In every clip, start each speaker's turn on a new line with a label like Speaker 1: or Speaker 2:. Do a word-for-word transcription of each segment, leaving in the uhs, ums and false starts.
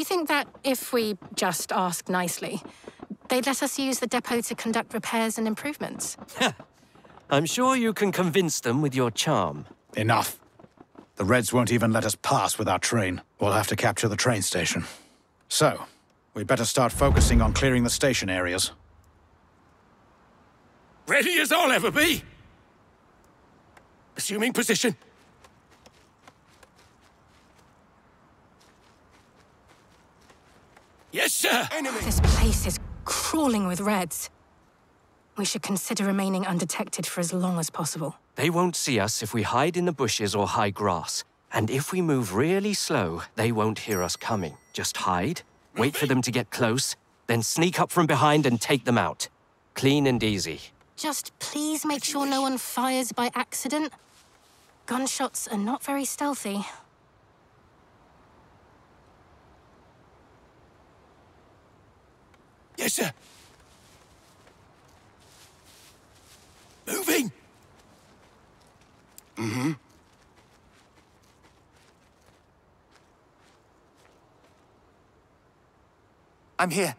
Speaker 1: you think that if we just asked nicely, they'd let us use the depot to conduct repairs and improvements?
Speaker 2: I'm sure you can convince them with your charm.
Speaker 3: Enough. The Reds won't even let us pass with our train. We'll have to capture the train station. So, we'd better start focusing on clearing the station areas.
Speaker 4: Ready as I'll ever be! Assuming position. Yes, sir! Enemy!
Speaker 1: This place is crawling with Reds. We should consider remaining undetected for as long as possible.
Speaker 2: They won't see us if we hide in the bushes or high grass. And if we move really slow, they won't hear us coming. Just hide, wait for them to get close, then sneak up from behind and take them out. Clean and easy.
Speaker 1: Just please make sure no one fires by accident. Gunshots are not very stealthy.
Speaker 4: Yes, sir. Moving! Mm-hmm.
Speaker 5: I'm here.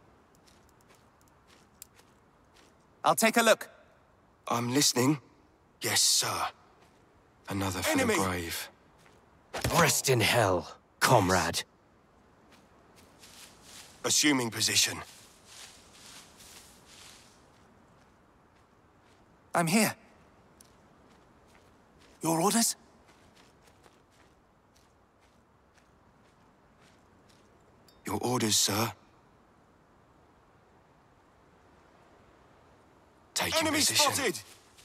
Speaker 5: I'll take a look.
Speaker 6: I'm listening. Yes, sir. Another for
Speaker 4: Enemy.
Speaker 6: the grave.
Speaker 2: Rest in hell, comrade.
Speaker 6: Assuming position.
Speaker 5: I'm here. Your orders?
Speaker 6: Your orders, sir. Taking
Speaker 4: Enemy
Speaker 6: position.
Speaker 4: spotted!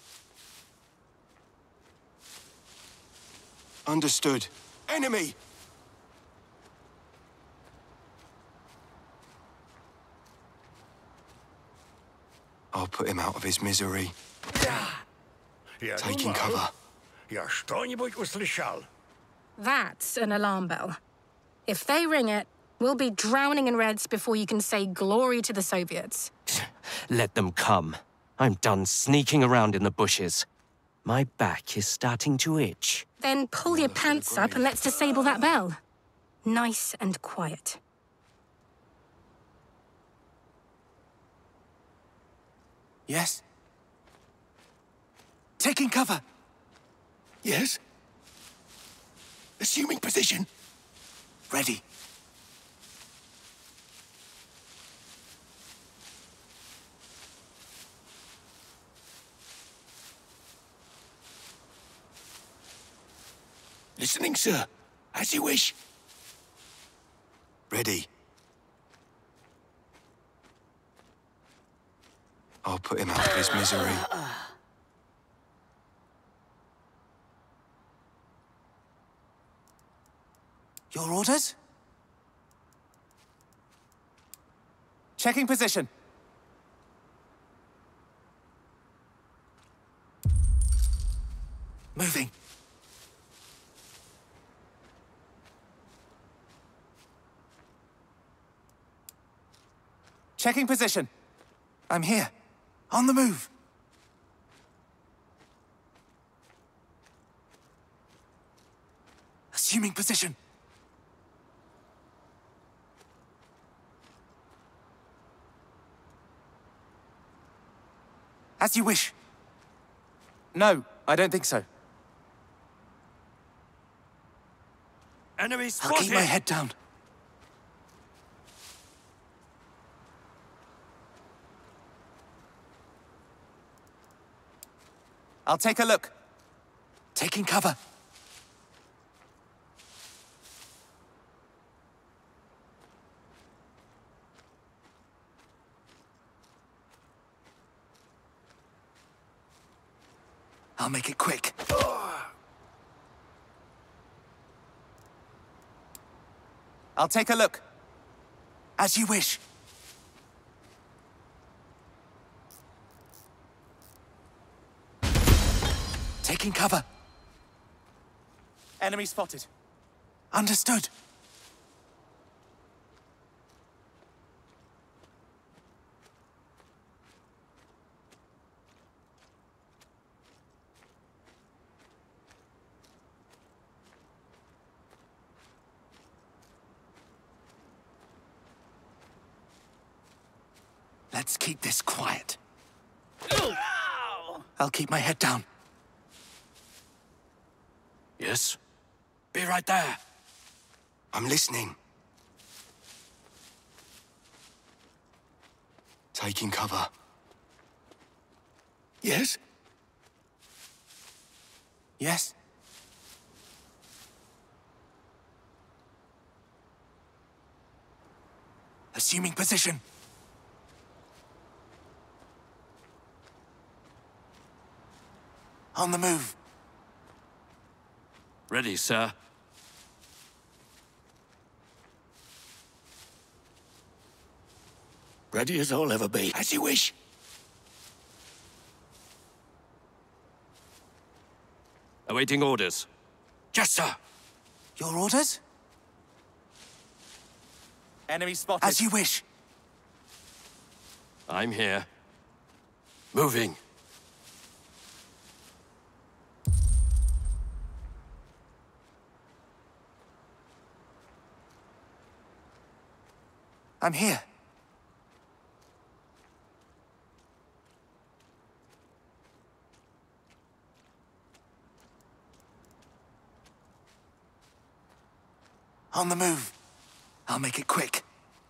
Speaker 6: Understood.
Speaker 4: Enemy!
Speaker 6: I'll put him out of his misery. Taking cover.
Speaker 4: Я что-нибудь услышал.
Speaker 1: That's an alarm bell. If they ring it, we'll be drowning in Reds before you can say glory to the Soviets.
Speaker 2: Let them come. I'm done sneaking around in the bushes. My back is starting to itch.
Speaker 1: Then pull your pants up and let's disable that bell. Nice and quiet.
Speaker 5: Yes? Taking cover.
Speaker 4: Yes? Assuming position.
Speaker 5: Ready.
Speaker 4: Listening, sir. As you wish.
Speaker 6: Ready. I'll put him out of his misery.
Speaker 5: Your orders? Checking position. Moving. Checking position. I'm here. On the move. Assuming position. As you wish. No, I don't think so.
Speaker 4: Enemy
Speaker 5: I'll
Speaker 4: spotted!
Speaker 5: keep my head down. I'll take a look. Taking cover. I'll make it quick. I'll take a look. As you wish. Taking cover. Enemy spotted. Understood. Let's keep this quiet. I'll keep my head down.
Speaker 4: Yes? Be right there.
Speaker 6: I'm listening. Taking cover.
Speaker 4: Yes?
Speaker 5: Yes? Assuming position. On the move.
Speaker 4: Ready, sir. Ready as I'll ever be. As you wish.
Speaker 2: Awaiting orders.
Speaker 4: Yes, sir.
Speaker 5: Your orders?
Speaker 7: Enemy spotted.
Speaker 5: As you wish.
Speaker 2: I'm here.
Speaker 4: Moving.
Speaker 5: I'm here. On the move. I'll make it quick.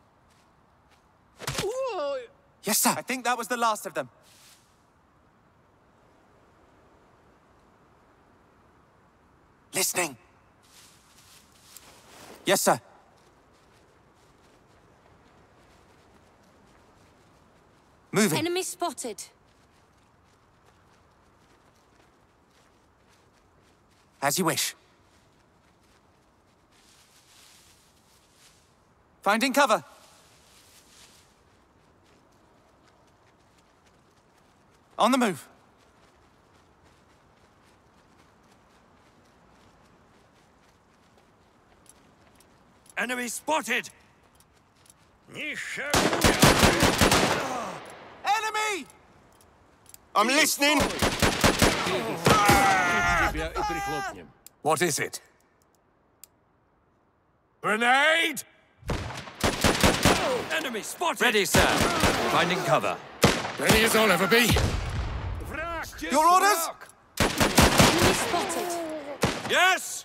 Speaker 5: Yes, sir.
Speaker 7: I think that was the last of them.
Speaker 5: Listening. Yes, sir. Moving.
Speaker 8: Enemy spotted.
Speaker 5: As you wish. Finding cover. On the move.
Speaker 4: Enemy spotted!
Speaker 5: Enemy!
Speaker 6: I'm listening!
Speaker 4: What is it? Grenade! Enemy spotted!
Speaker 2: Ready, sir. Finding cover.
Speaker 4: Ready as I'll ever be.
Speaker 5: Your orders?
Speaker 8: Enemy spotted.
Speaker 4: Yes!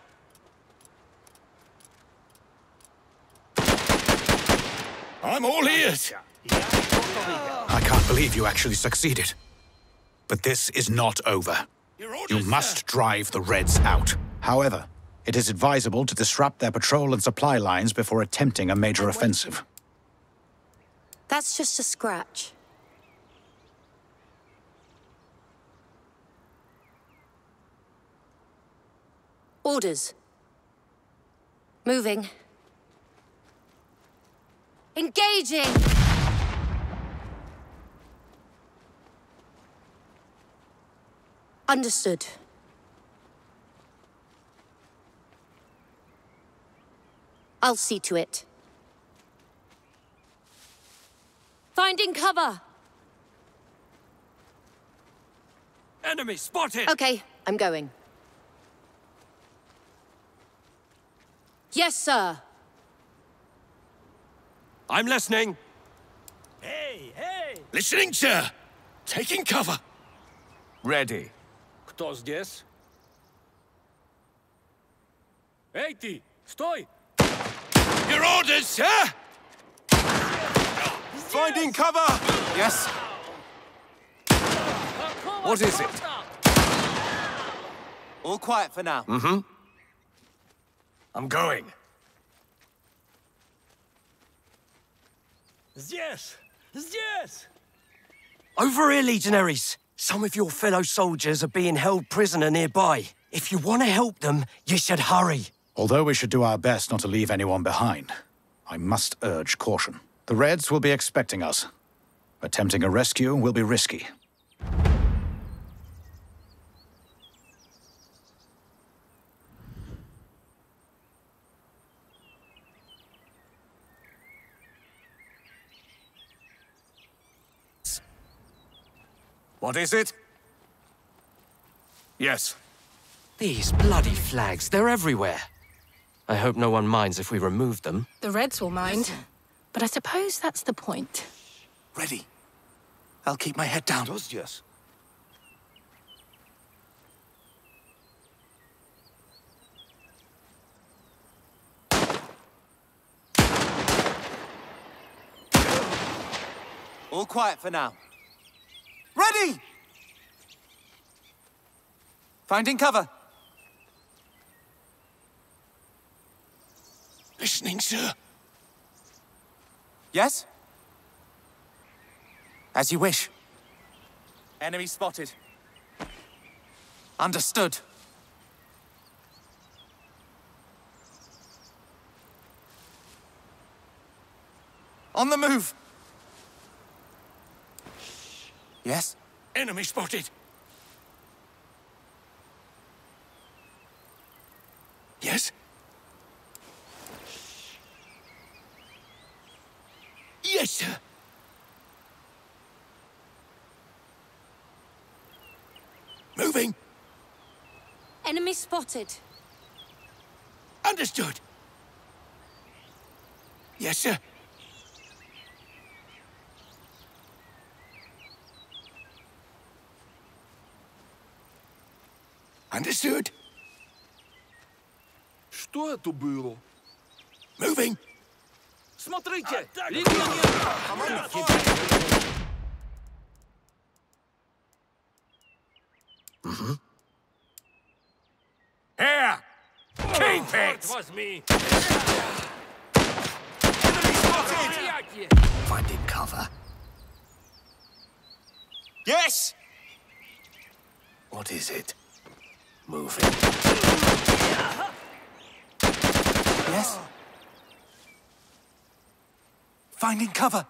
Speaker 4: I'm all ears.
Speaker 3: I can't believe you actually succeeded. But this is not over.
Speaker 4: Your orders,
Speaker 3: You
Speaker 4: sir.
Speaker 3: must drive the Reds out. However, it is advisable to disrupt their patrol and supply lines before attempting a major offensive.
Speaker 8: That's just a scratch. Orders. Moving. Engaging! Understood. I'll see to it. Finding cover!
Speaker 4: Enemy spotted!
Speaker 8: Okay, I'm going. Yes, sir.
Speaker 2: I'm listening.
Speaker 4: Hey, hey! Listening, sir. Taking cover.
Speaker 9: Ready. Кто здесь? Эй, ты! Стой!
Speaker 4: Your orders, sir!
Speaker 6: Finding cover!
Speaker 5: Yes.
Speaker 9: What is it?
Speaker 7: All quiet for now.
Speaker 9: Mm-hmm. I'm going.
Speaker 4: Здесь! Здесь!
Speaker 2: Over here, legionaries. Some of your fellow soldiers are being held prisoner nearby. If you want to help them, you should hurry.
Speaker 3: Although we should do our best not to leave anyone behind, I must urge caution. The Reds will be expecting us. Attempting a rescue will be risky.
Speaker 9: What is it? Yes.
Speaker 2: These bloody flags, they're everywhere. I hope no one minds if we remove them.
Speaker 1: The Reds will mind. But I suppose that's the point.
Speaker 5: Ready. I'll keep my head down.
Speaker 9: Does yes.
Speaker 7: All quiet for now.
Speaker 5: Ready! Finding cover.
Speaker 4: Listening, sir.
Speaker 5: Yes? As you wish.
Speaker 7: Enemy spotted.
Speaker 5: Understood. On the move. Yes?
Speaker 4: Enemy spotted. Yes? Yes, sir. Moving.
Speaker 8: Enemy spotted.
Speaker 4: Understood. Yes, sir. Understood.
Speaker 9: Что это было?
Speaker 4: Moving.
Speaker 9: Смотрите!
Speaker 4: Here! Keep it!
Speaker 9: was me!
Speaker 2: Finding cover.
Speaker 6: Yes!
Speaker 2: What is it? Moving.
Speaker 5: Yes? Finding cover.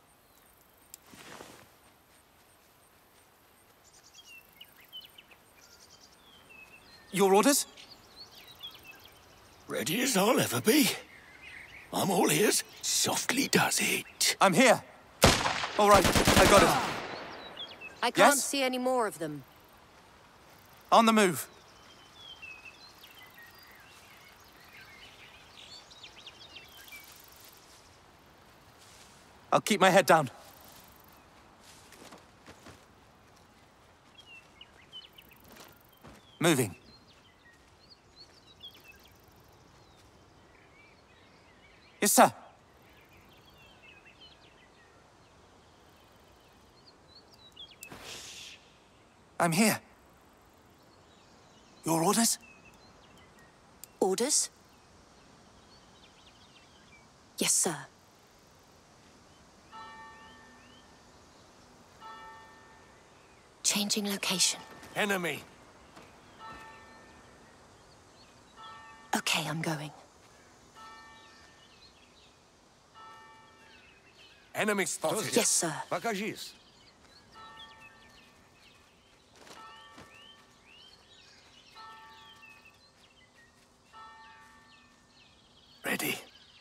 Speaker 5: Your orders?
Speaker 4: Ready as I'll ever be. I'm all ears. Softly does it.
Speaker 5: I'm here. All right, I got it.
Speaker 8: I can't
Speaker 5: Yes?
Speaker 8: see any more of them.
Speaker 5: On the move. I'll keep my head down. Moving. Yes, sir. I'm here. Your orders?
Speaker 8: Orders? Yes, sir. Changing location.
Speaker 9: Enemy!
Speaker 8: Okay, I'm going.
Speaker 9: Enemy spotted!
Speaker 8: Yes, sir.
Speaker 9: Покажись!
Speaker 2: Ready.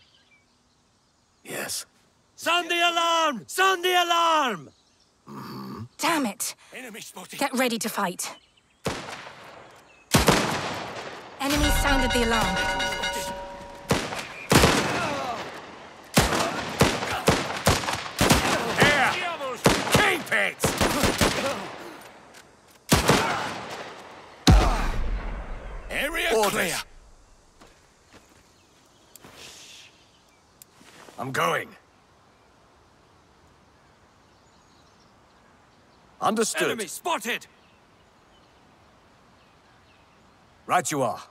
Speaker 2: Yes.
Speaker 4: Sound the alarm! Sound the alarm!
Speaker 1: Damn it!
Speaker 4: Enemy spotted.
Speaker 1: Get ready to fight. Enemy sounded the alarm.
Speaker 4: Here! Keep it! Area
Speaker 9: Orders.
Speaker 4: clear.
Speaker 9: I'm going. Understood.
Speaker 4: Enemy spotted.
Speaker 9: Right you are.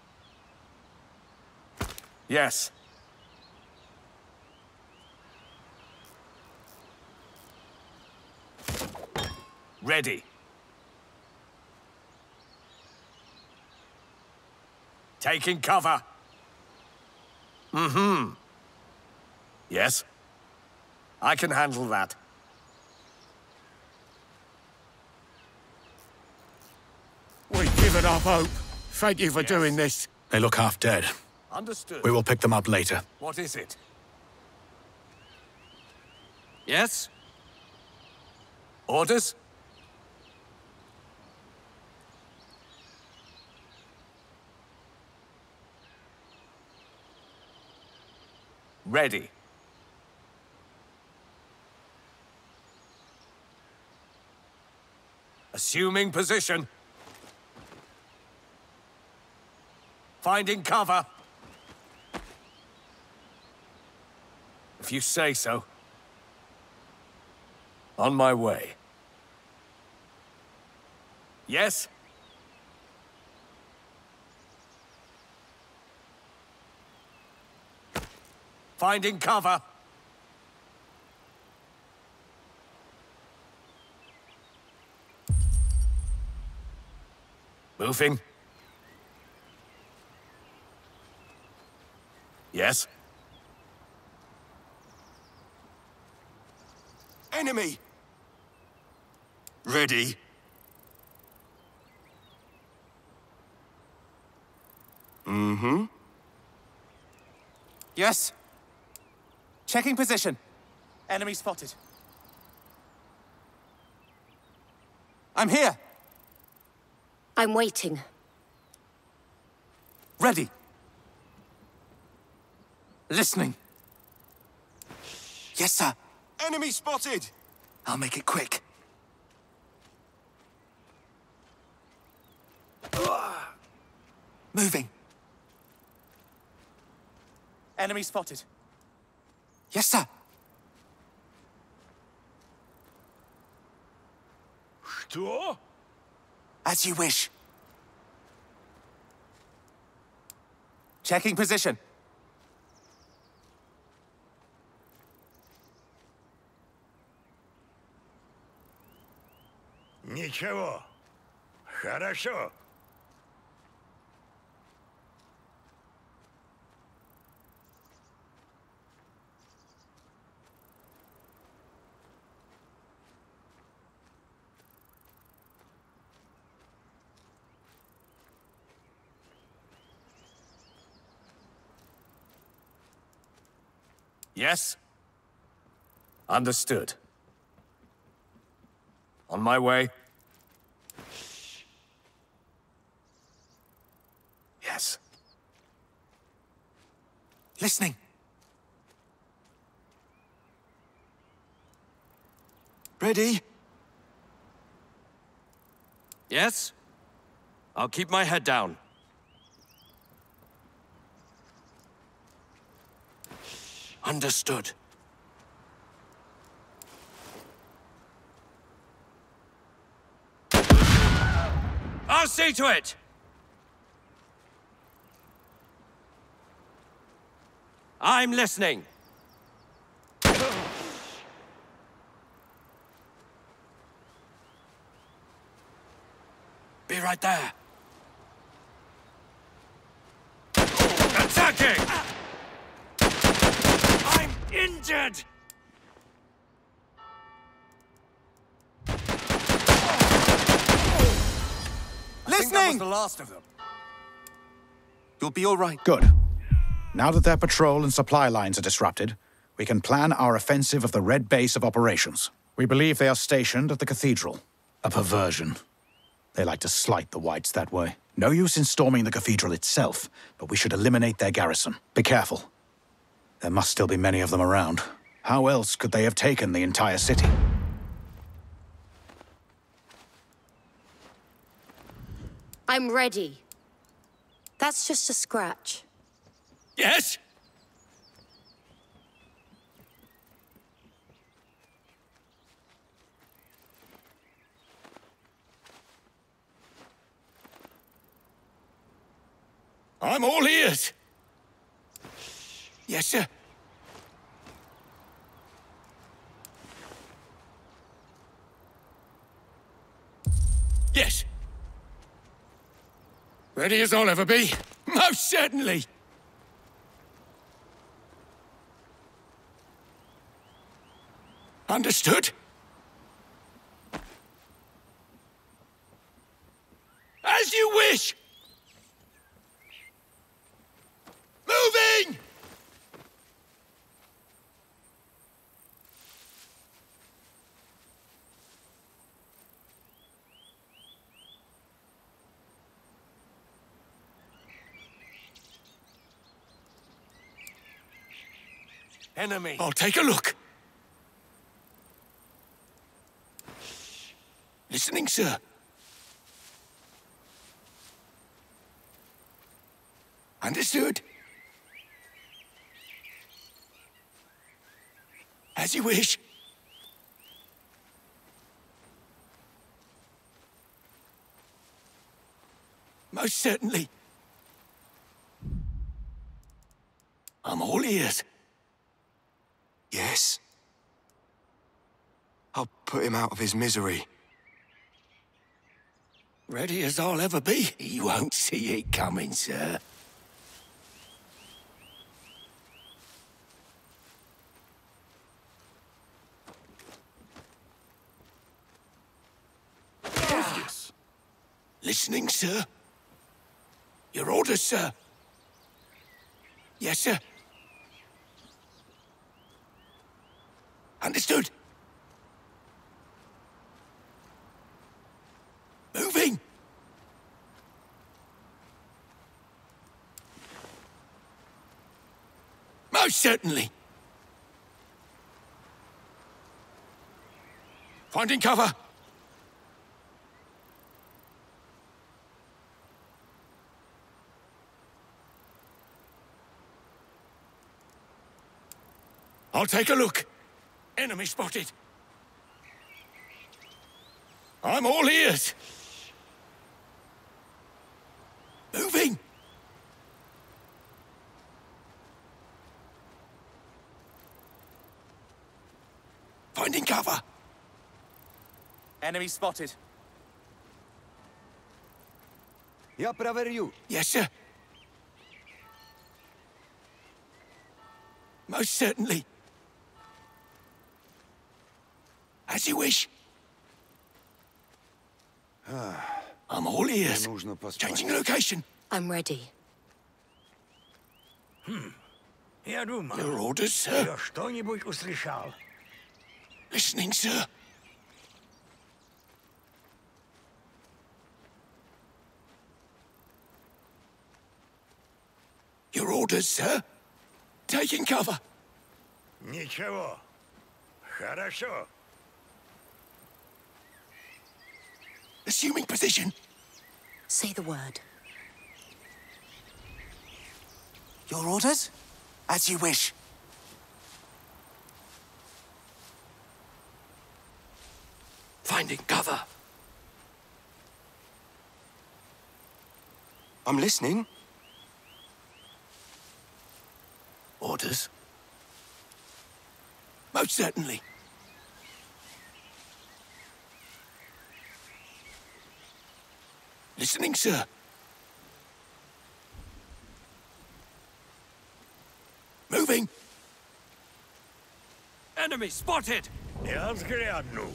Speaker 9: Yes. Ready. Taking cover. Mm-hmm. Yes. I can handle that.
Speaker 4: We've given up hope. Thank you for doing this.
Speaker 3: They look half dead.
Speaker 9: Understood.
Speaker 3: We will pick them up later.
Speaker 9: What is it?
Speaker 2: Yes?
Speaker 9: Orders? Ready. Assuming position. Finding cover. If you say so. On my way. Yes? Finding cover. Moving. Yes?
Speaker 6: Enemy! Ready? Mm-hmm.
Speaker 5: Yes. Checking position. Enemy spotted. I'm here.
Speaker 8: I'm waiting.
Speaker 5: Ready. Listening. Yes, sir.
Speaker 6: Enemy spotted!
Speaker 5: I'll make it quick. Moving. Enemy spotted. Yes, sir.
Speaker 9: Что?
Speaker 5: As you wish. Checking position.
Speaker 9: Ничего. Хорошо. Yes? Understood. On my way. Yes.
Speaker 5: Listening.
Speaker 6: Ready?
Speaker 2: Yes? I'll keep my head down. Understood. I'll see to it! I'm listening. Be right there. Attacking! I'm injured!
Speaker 9: I think that was
Speaker 5: Listening!
Speaker 9: the last of them.
Speaker 5: You'll be all right.
Speaker 3: Good. Now that their patrol and supply lines are disrupted, we can plan our offensive of the Red base of operations. We believe they are stationed at the cathedral. A perversion. They like to slight the Whites that way. No use in storming the cathedral itself, but we should eliminate their garrison. Be careful. There must still be many of them around. How else could they have taken the entire city?
Speaker 8: I'm ready. That's just a scratch.
Speaker 9: Yes? I'm all ears. Yes, sir. Yes. Ready as I'll ever be. Most certainly. Understood. As you wish. Moving! Enemy. I'll take a look. Listening, sir. Understood. As you wish. Most certainly. I'm all ears.
Speaker 6: Yes? I'll put him out of his misery.
Speaker 9: Ready as I'll ever be. He won't see it coming, sir.
Speaker 4: Yes.
Speaker 9: Listening, sir. Your orders, sir. Yes, sir. Understood. Moving. Most certainly. Finding cover. I'll take a look. Enemy spotted. I'm all ears. Moving. Finding cover.
Speaker 7: Enemy spotted.
Speaker 6: Я проверю.
Speaker 9: Yes, sir. Most certainly. As you wish. I'm all ears. Changing location.
Speaker 8: I'm ready.
Speaker 4: Я думал,
Speaker 9: Your orders, sir.
Speaker 4: я что-нибудь услышал.
Speaker 9: Listening, sir. Your orders, sir. Taking cover.
Speaker 4: Ничего. Хорошо.
Speaker 9: Assuming position.
Speaker 8: Say the word.
Speaker 5: Your orders? As you wish.
Speaker 9: Finding cover.
Speaker 6: I'm listening.
Speaker 9: Orders. Most certainly. Listening, sir. Moving. Enemy spotted.
Speaker 4: Я взгляну.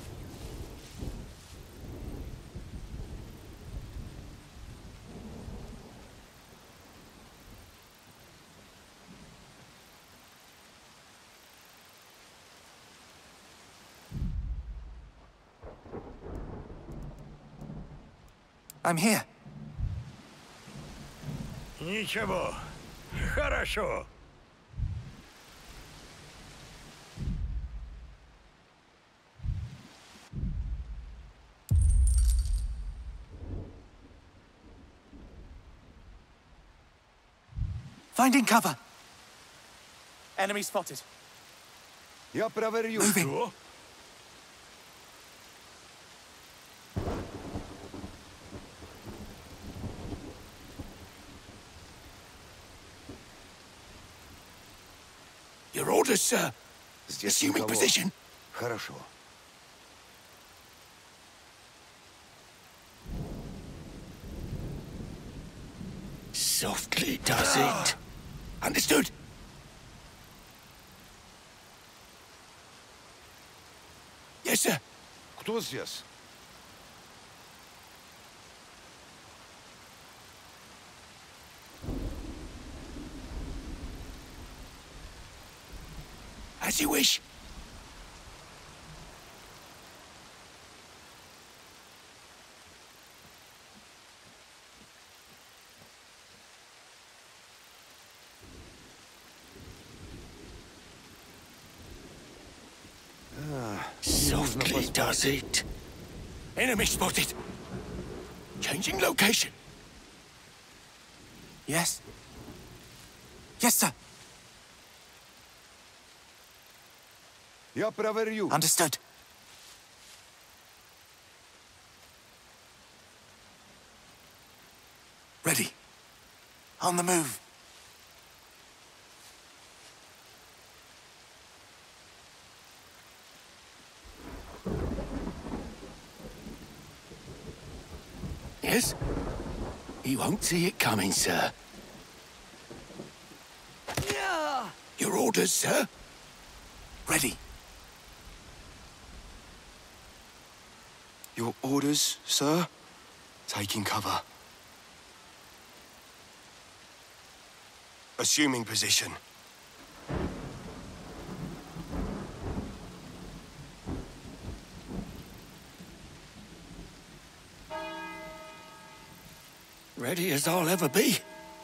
Speaker 5: I'm here.
Speaker 4: Ничего. Хорошо.
Speaker 5: Finding cover.
Speaker 7: Enemy spotted.
Speaker 6: Я проверю.
Speaker 4: Что?
Speaker 9: Your orders, sir.
Speaker 6: Здесь
Speaker 9: Assuming
Speaker 6: никого.
Speaker 9: position.
Speaker 6: Хорошо.
Speaker 9: Softly does it. Understood. Yes, sir.
Speaker 6: Кто здесь?
Speaker 9: As you wish. Softly does it. Enemy spotted. Changing location.
Speaker 5: Yes? Yes, sir.
Speaker 6: Я проверю.
Speaker 5: Understood. Ready. On the move.
Speaker 9: Yes? He won't see it coming, sir. Your orders, sir?
Speaker 5: Ready.
Speaker 10: Your orders, sir? Taking cover. Assuming position.
Speaker 9: Ready as I'll ever be.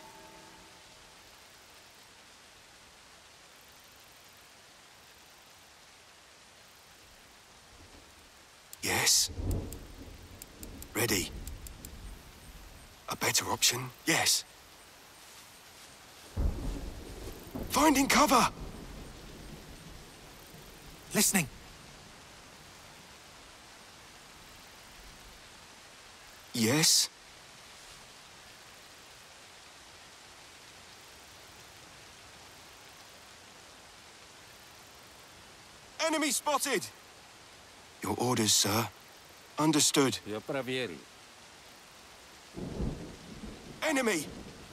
Speaker 10: Yes. Ready. A better option? Yes. Finding cover!
Speaker 5: Listening.
Speaker 10: Yes. Enemy spotted! Your orders, sir. Understood.
Speaker 4: Я проверю.
Speaker 10: Enemy!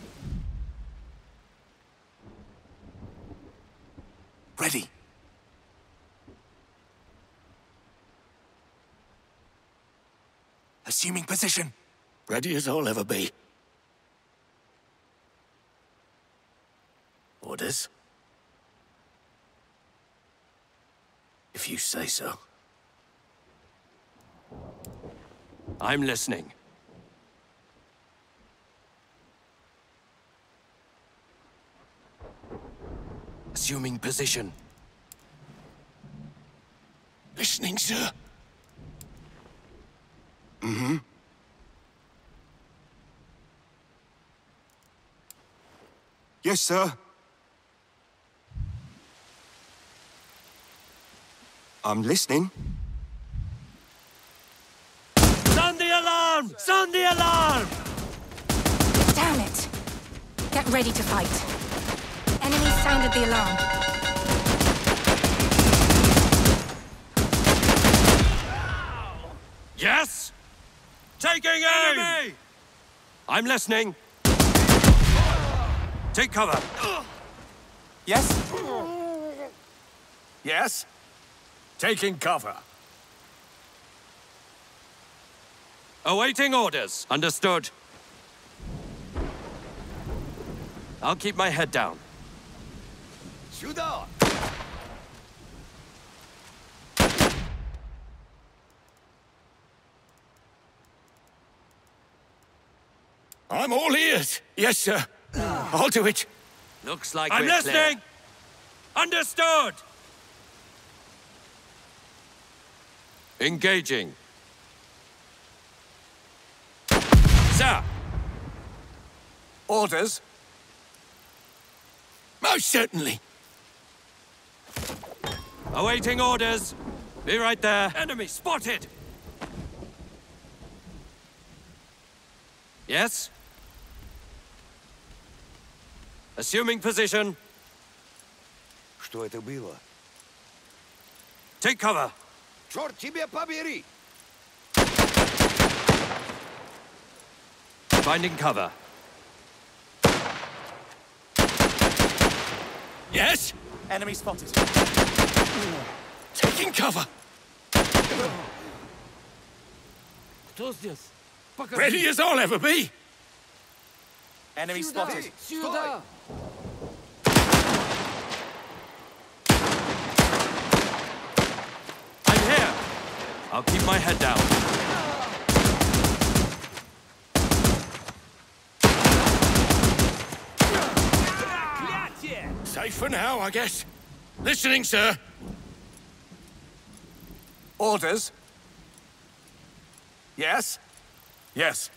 Speaker 5: Ready. Assuming position.
Speaker 9: Ready as I'll ever be. Orders? If you say so.
Speaker 2: I'm listening. Assuming position.
Speaker 9: Listening, sir.
Speaker 10: Mm-hmm. Yes, sir. I'm listening.
Speaker 2: Sound the alarm! Sound the alarm!
Speaker 1: Damn it! Get ready to fight. Enemy sounded the alarm.
Speaker 2: Yes? Taking aim! Enemy! I'm listening. Take cover.
Speaker 7: Yes?
Speaker 4: Yes? Taking cover.
Speaker 2: Awaiting orders. Understood. I'll keep my head down.
Speaker 6: Сюда!
Speaker 9: I'm all ears. Yes, sir. I'll do it.
Speaker 2: Looks like
Speaker 9: I'm
Speaker 2: we're
Speaker 9: listening.
Speaker 2: clear. Understood. Engaging. Sir.
Speaker 7: Orders?
Speaker 9: Most certainly.
Speaker 2: Awaiting orders. Be right there. Enemy spotted. Yes? Assuming position.
Speaker 6: Что это было?
Speaker 2: Take cover.
Speaker 6: Черт тебе побери!
Speaker 2: Finding cover.
Speaker 9: Yes?
Speaker 7: Enemy spotted.
Speaker 9: Taking cover.
Speaker 4: Кто здесь?
Speaker 9: Ready as I'll ever be.
Speaker 7: Enemy spotted.
Speaker 4: Сюда!
Speaker 2: I'm here. I'll keep my head down.
Speaker 9: Safe for now, I guess. Listening, sir.
Speaker 7: Orders? Yes? Yes.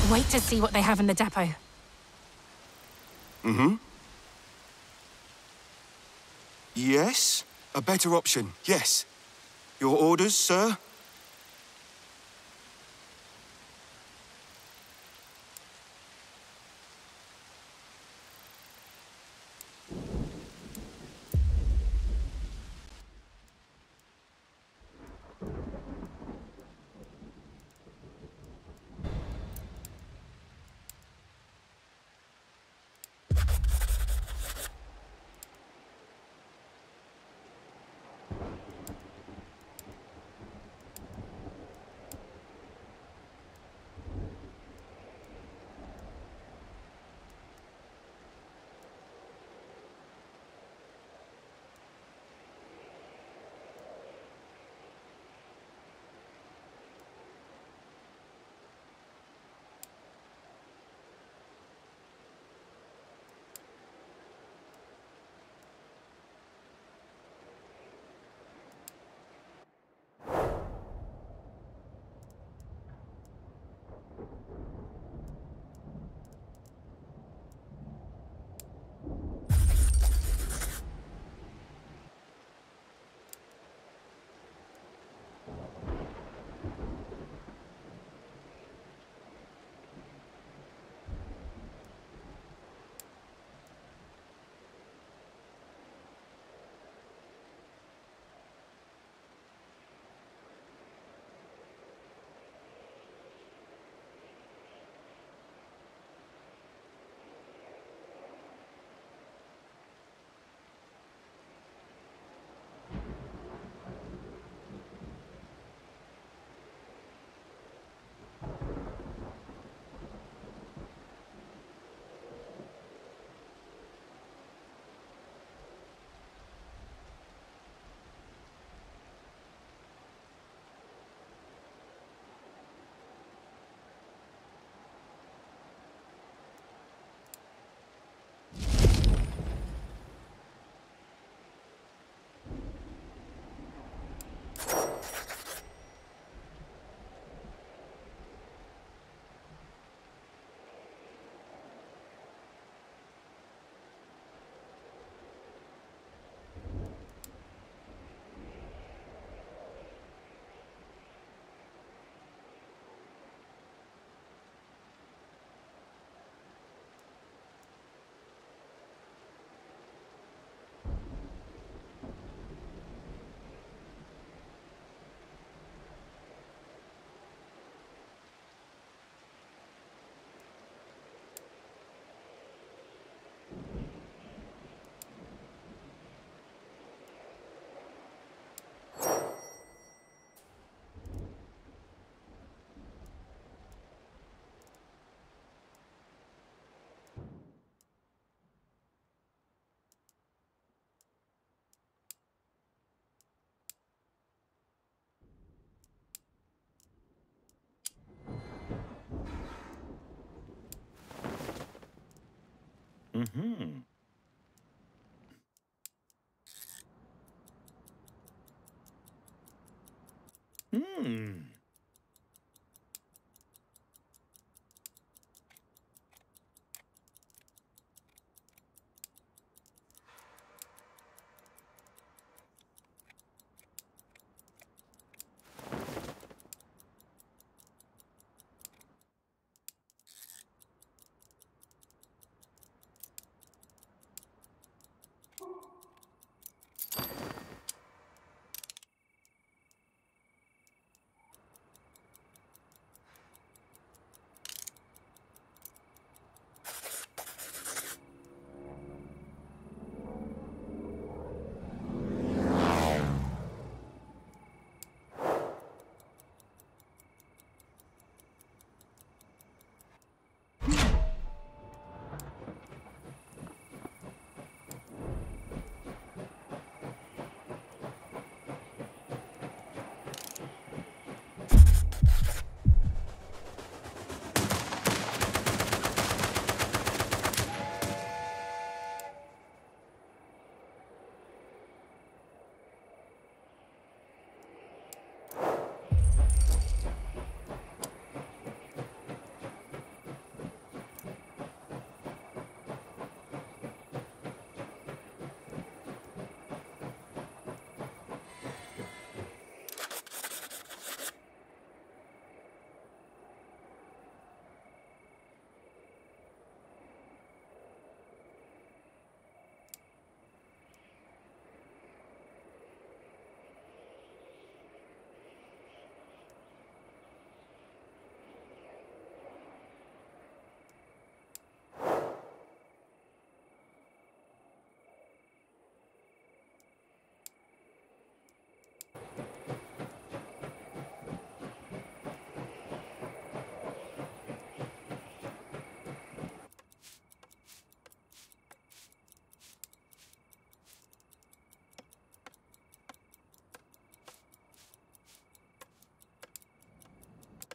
Speaker 1: Wait to see what they have in the depot.
Speaker 10: Mm-hmm. Yes, a better option, yes. Your orders, sir?
Speaker 11: Mm-hmm. Hmm.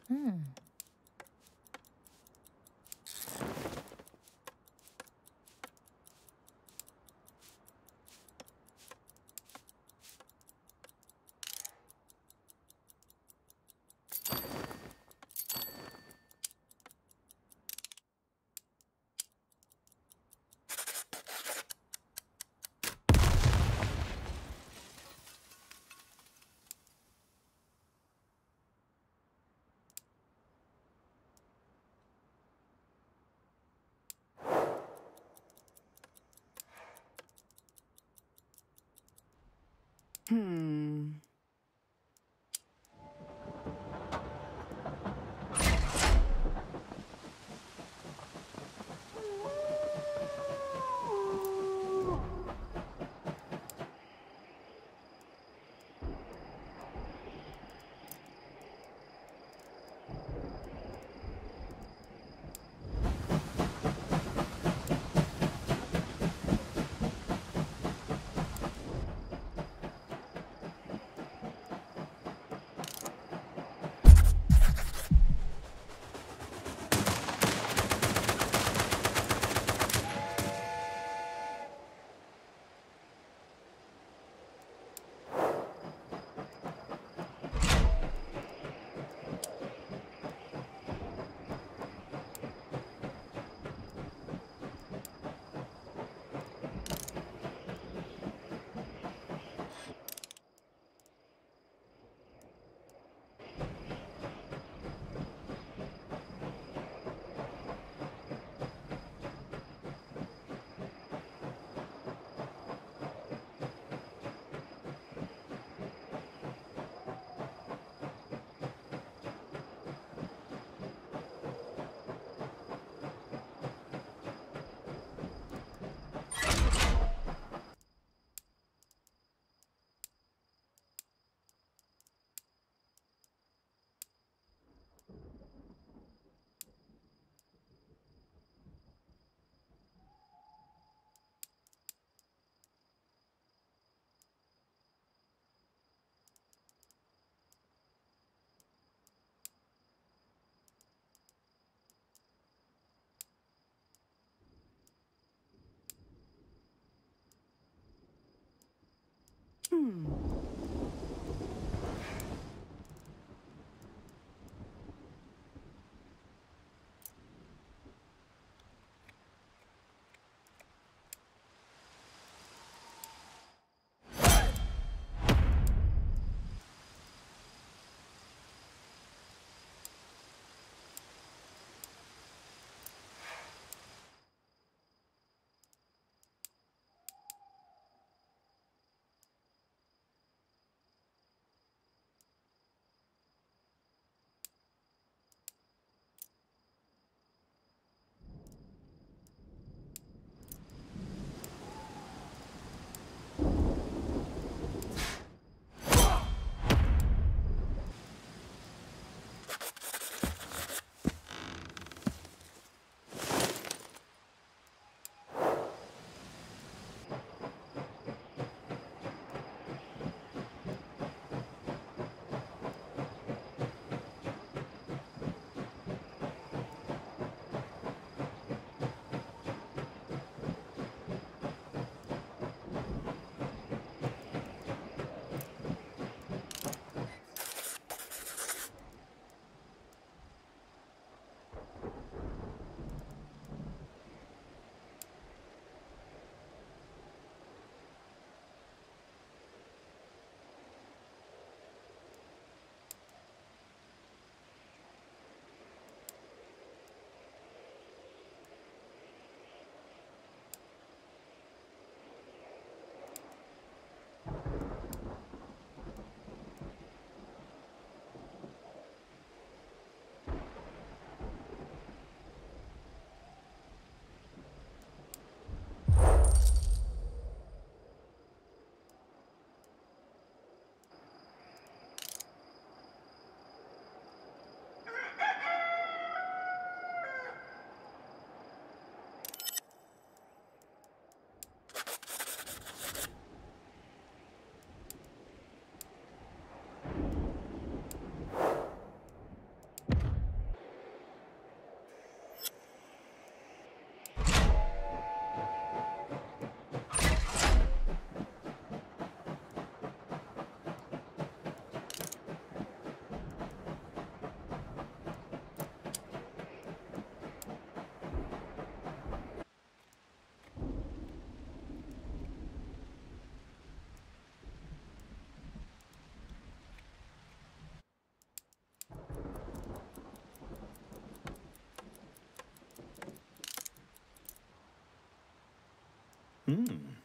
Speaker 12: Hmm.
Speaker 13: Hmm. Hmm.
Speaker 11: Hmm.